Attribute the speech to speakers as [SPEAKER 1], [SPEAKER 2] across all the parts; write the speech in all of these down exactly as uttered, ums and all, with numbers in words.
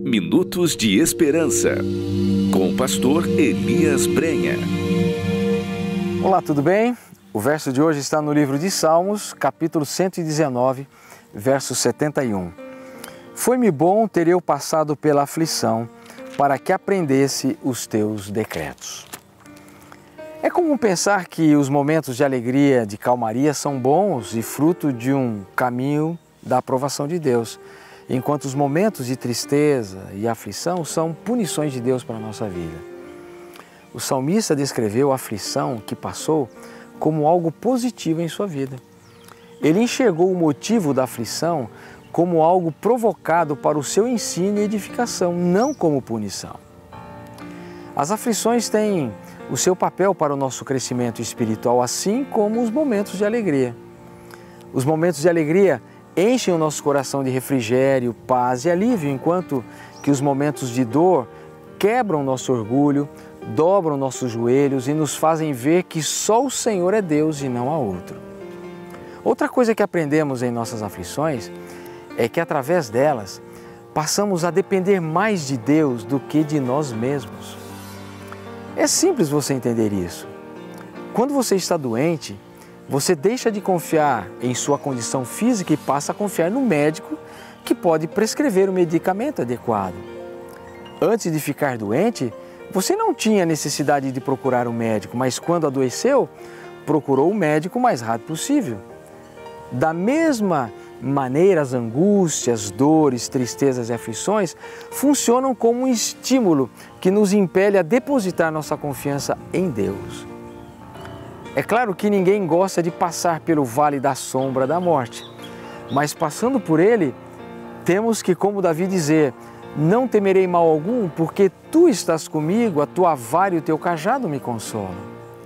[SPEAKER 1] Minutos de Esperança, com o pastor Elias Brenha.
[SPEAKER 2] Olá, tudo bem? O verso de hoje está no livro de Salmos, capítulo cento e dezenove, verso setenta e um. Foi-me bom ter eu passado pela aflição, para que aprendesse os teus decretos. É comum pensar que os momentos de alegria, de calmaria, são bons e fruto de um caminho da aprovação de Deus, enquanto os momentos de tristeza e aflição são punições de Deus para a nossa vida. O salmista descreveu a aflição que passou como algo positivo em sua vida. Ele enxergou o motivo da aflição como algo provocado para o seu ensino e edificação, não como punição. As aflições têm o seu papel para o nosso crescimento espiritual, assim como os momentos de alegria. Os momentos de alegria enchem o nosso coração de refrigério, paz e alívio, enquanto que os momentos de dor quebram nosso orgulho, dobram nossos joelhos e nos fazem ver que só o Senhor é Deus e não há outro. Outra coisa que aprendemos em nossas aflições é que através delas passamos a depender mais de Deus do que de nós mesmos. É simples você entender isso. Quando você está doente, você deixa de confiar em sua condição física e passa a confiar no médico que pode prescrever o medicamento adequado. Antes de ficar doente, você não tinha necessidade de procurar um médico, mas quando adoeceu, procurou o médico o mais rápido possível. Da mesma maneira, as angústias, dores, tristezas e aflições funcionam como um estímulo que nos impele a depositar nossa confiança em Deus. É claro que ninguém gosta de passar pelo vale da sombra da morte, mas passando por ele, temos que, como Davi, dizer: não temerei mal algum, porque tu estás comigo, a tua vara e o teu cajado me consolam.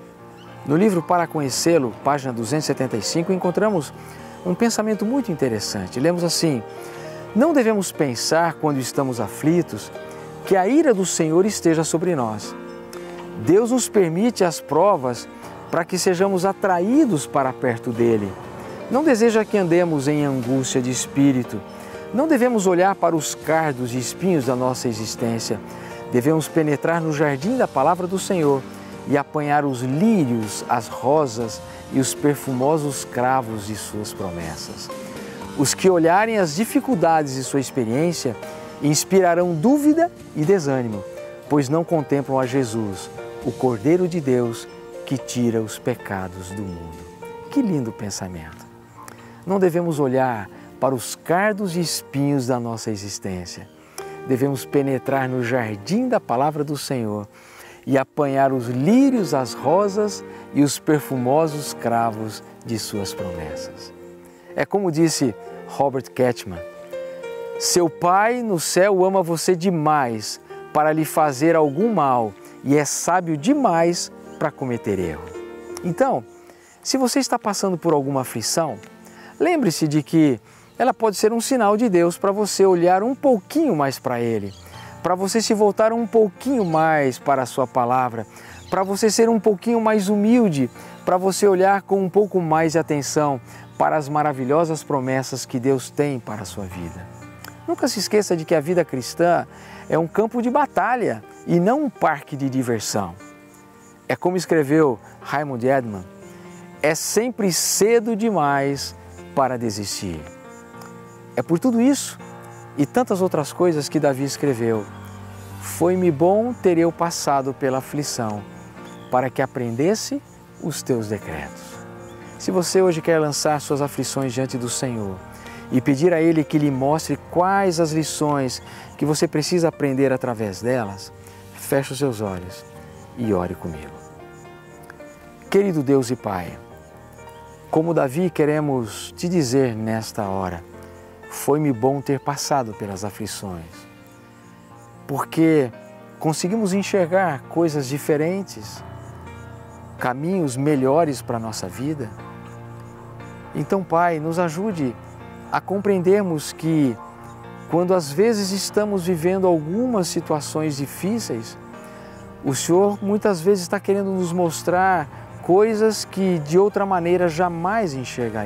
[SPEAKER 2] No livro Para Conhecê-lo, página duzentos e setenta e cinco, encontramos um pensamento muito interessante. Lemos assim: não devemos pensar, quando estamos aflitos, que a ira do Senhor esteja sobre nós. Deus nos permite as provas para que sejamos atraídos para perto dele. Não deseja que andemos em angústia de espírito. Não devemos olhar para os cardos e espinhos da nossa existência. Devemos penetrar no jardim da palavra do Senhor e apanhar os lírios, as rosas e os perfumosos cravos de suas promessas. Os que olharem as dificuldades de sua experiência inspirarão dúvida e desânimo, pois não contemplam a Jesus, o Cordeiro de Deus que tira os pecados do mundo. Que lindo pensamento! Não devemos olhar para os cardos e espinhos da nossa existência. Devemos penetrar no jardim da palavra do Senhor e apanhar os lírios, as rosas e os perfumosos cravos de suas promessas. É como disse Robert Ketchman: seu Pai no céu ama você demais para lhe fazer algum mal e é sábio demais para cometer erro. Então, se você está passando por alguma aflição, lembre-se de que ela pode ser um sinal de Deus para você olhar um pouquinho mais para Ele, para você se voltar um pouquinho mais para a sua palavra, para você ser um pouquinho mais humilde, para você olhar com um pouco mais de atenção para as maravilhosas promessas que Deus tem para a sua vida. Nunca se esqueça de que a vida cristã é um campo de batalha e não um parque de diversão. É como escreveu Raymond Edman: é sempre cedo demais para desistir. É por tudo isso e tantas outras coisas que Davi escreveu: foi-me bom ter eu passado pela aflição, para que aprendesse os teus decretos. Se você hoje quer lançar suas aflições diante do Senhor e pedir a Ele que lhe mostre quais as lições que você precisa aprender através delas, feche os seus olhos e ore comigo. Querido Deus e Pai, como Davi, queremos te dizer nesta hora: foi-me bom ter passado pelas aflições, porque conseguimos enxergar coisas diferentes, caminhos melhores para a nossa vida. Então, Pai, nos ajude a compreendermos que, quando às vezes estamos vivendo algumas situações difíceis, o Senhor muitas vezes está querendo nos mostrar coisas que de outra maneira jamais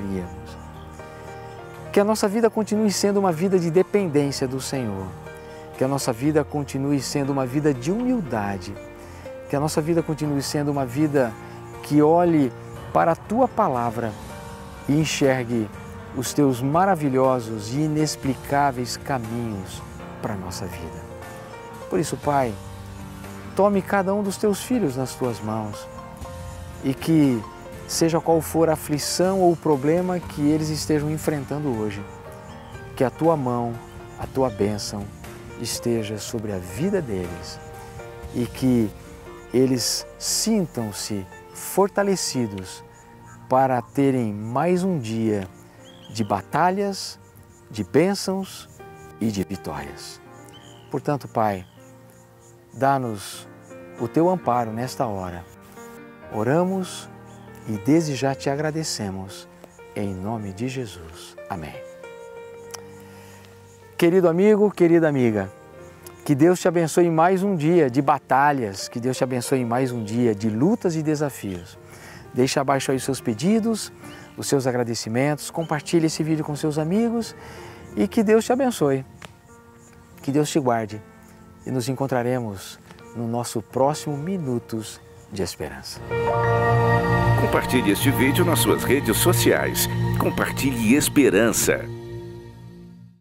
[SPEAKER 2] enxergaríamos. Que a nossa vida continue sendo uma vida de dependência do Senhor que a nossa vida continue sendo uma vida de humildade, que a nossa vida continue sendo uma vida que olhe para a Tua Palavra e enxergue os Teus maravilhosos e inexplicáveis caminhos para a nossa vida. Por isso, Pai, tome cada um dos Teus filhos nas Tuas mãos e que, seja qual for a aflição ou o problema que eles estejam enfrentando hoje, que a Tua mão, a Tua bênção esteja sobre a vida deles e que eles sintam-se fortalecidos para terem mais um dia de batalhas, de bênçãos e de vitórias. Portanto, Pai, dá-nos o Teu amparo nesta hora. Oramos e desde já Te agradecemos, em nome de Jesus. Amém. Querido amigo, querida amiga, que Deus te abençoe em mais um dia de batalhas, que Deus te abençoe em mais um dia de lutas e desafios. Deixe abaixo aí os seus pedidos, os seus agradecimentos, compartilhe esse vídeo com seus amigos e que Deus te abençoe, que Deus te guarde e nos encontraremos no nosso próximo Minutos de Esperança.
[SPEAKER 1] Compartilhe este vídeo nas suas redes sociais. Compartilhe esperança.